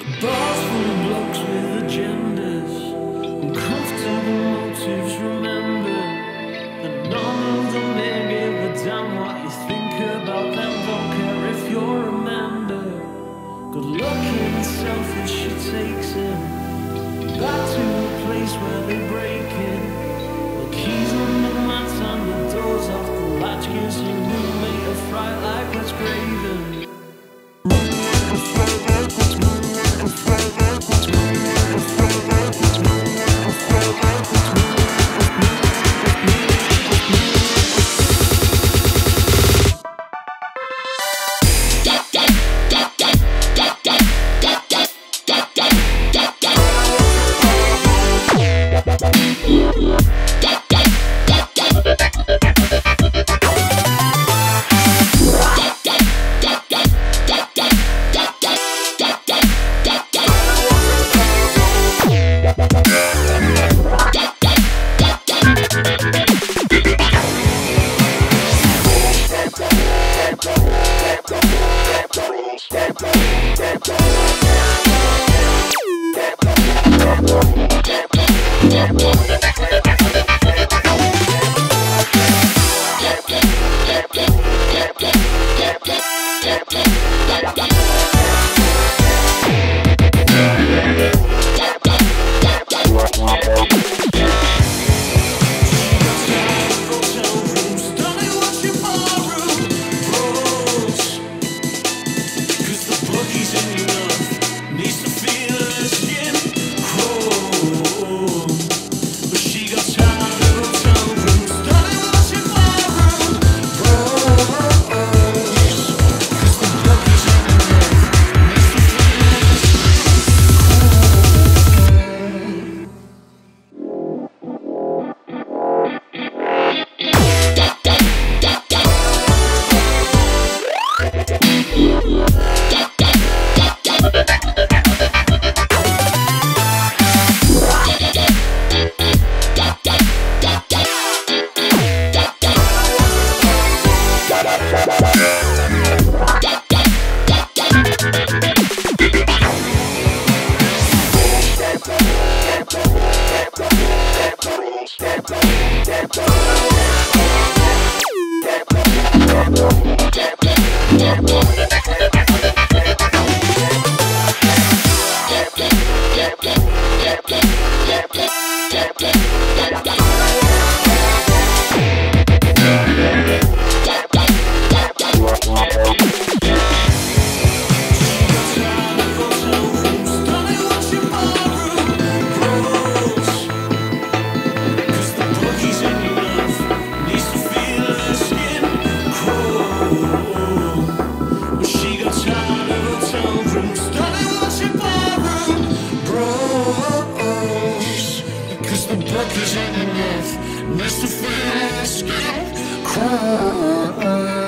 Bars full of blokes with agendas, uncomfortable motives. Remember that none of them may give a damn what you think about them. Don't care if you're Amanda. Good looking, selfish, she takes him back to the place where they break in. The keys on the mats and the doors off the latch gives a roommate a fright like Wes Craven. Bucky's in the north, Mr. Fast,